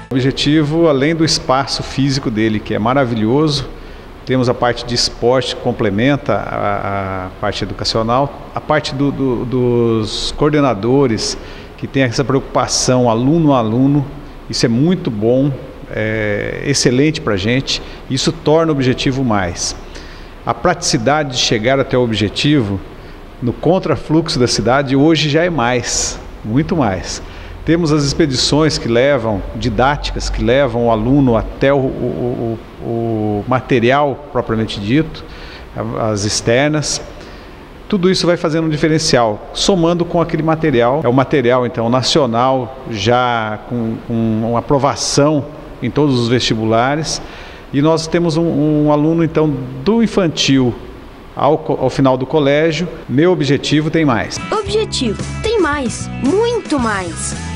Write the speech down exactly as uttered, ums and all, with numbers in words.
O objetivo, além do espaço físico dele, que é maravilhoso, temos a parte de esporte que complementa a, a parte educacional, a parte do, do, dos coordenadores, que tem essa preocupação aluno a aluno, isso é muito bom, é excelente para a gente, isso torna o objetivo mais. A praticidade de chegar até o objetivo, no contrafluxo da cidade, hoje já é mais, muito mais. Temos as expedições que levam, didáticas, que levam o aluno até o, o, o, o material propriamente dito, as externas. Tudo isso vai fazendo um diferencial, somando com aquele material. É o material, então, nacional, já com, com uma aprovação em todos os vestibulares. E nós temos um, um aluno, então, do infantil ao, ao final do colégio. Meu objetivo tem mais. Objetivo tem mais, muito mais.